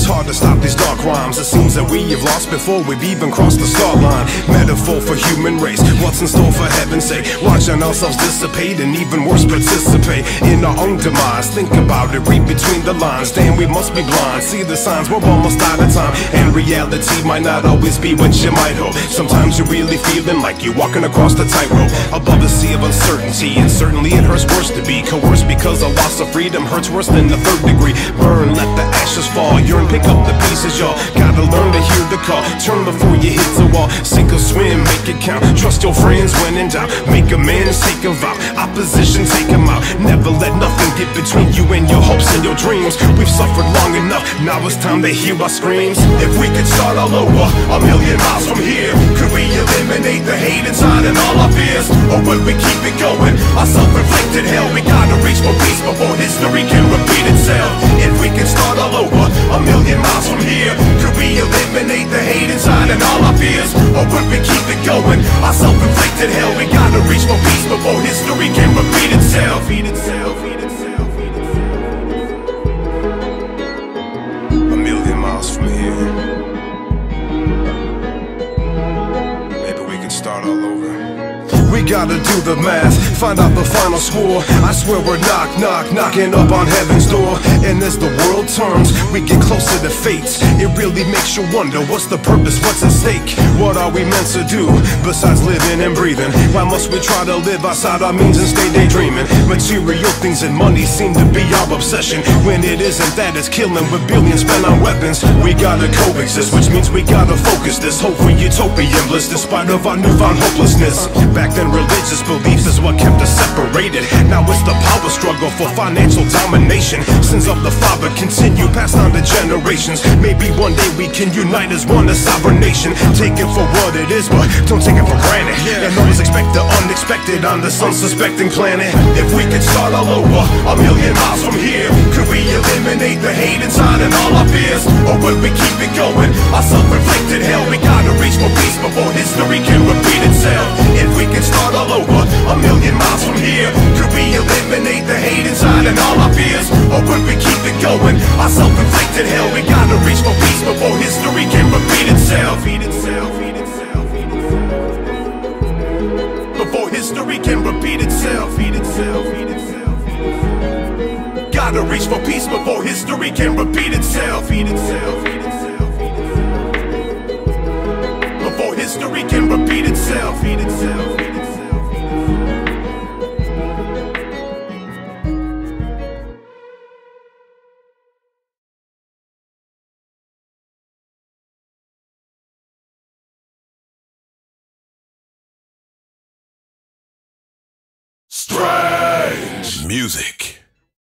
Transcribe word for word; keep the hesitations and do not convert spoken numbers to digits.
hard to stop these dark rhymes. It seems that we have lost before we've even crossed the start line. Metaphor for human race, what's in store for heaven's sake? Watching ourselves dissipate and even worse participate in our own demise. Think about it, read between the lines. Damn, we must be blind. See the signs, we're almost out of time. And reality might not always be what you might hope. Sometimes you're really feeling like you're walking across the tightrope above the sea of uncertainty. And certainly it hurts worse to be coerced, because a loss of freedom hurts worse than the third degree. Burn, let the ashes fall. Yearn, pick up the pieces, y'all. Gotta learn to hear the call. Turn before you hit the wall. Sink or swim, make it count. Trust your friends when in doubt. Make amends, take a vow. Opposition, take them out. Never let nothing get between you and your hopes and your dreams. We've suffered long enough, now it's time to hear our screams. If we could start all over, a million miles from here, could we eliminate the hate inside and all our fears? Or would we keep it going? Our self-inflicted hell, we gotta reach for peace before history can repeat itself. If we could start all over, a million miles from here, could we eliminate the hate inside and all our fears? Or would we keep it going? Our self-inflicted hell, we gotta reach for peace before history can repeat itself. Feed itself, feed itself, feed itself. A million miles from here, maybe we could start all over. We gotta do the math, find out the final score. I swear we're knock, knock, knocking up on heaven's door. And as the world turns, we get closer to fate. It really makes you wonder, what's the purpose, what's at stake? What are we meant to do, besides living and breathing? Why must we try to live outside our means and stay daydreaming? Material things and money seem to be our obsession, when it isn't that, it's killing with billions spent on weapons. We gotta coexist, which means we gotta focus this hope for utopian bliss, despite of our newfound hopelessness. Back then religious beliefs is what kept us separated. Now it's the power struggle for financial domination. Sins of the father continue, passed on to generations. Maybe one day we can unite as one, a sovereign nation. Take it for what it is, but don't take it for granted. And always expect the unexpected on this unsuspecting planet. If we could start all over, a million miles from here, could we eliminate the hate inside and all our fears? Or would we keep it going? Our self-inflicted hell, we gotta reach for peace before history can repeat itself. If we could start all over, a million miles from here, could we eliminate the hate inside and all our fears? Or would we keep it going? Our self-inflicted hell, we gotta reach for peace before history can repeat itself. Feed itself, feed itself, feed itself. Before history can repeat itself. Feed itself, feed itself, feed itself. Gotta reach for peace before history can repeat itself. Feed itself, feed itself, feed itself. Before history can repeat itself. Feed itself, feed itself. Strange music.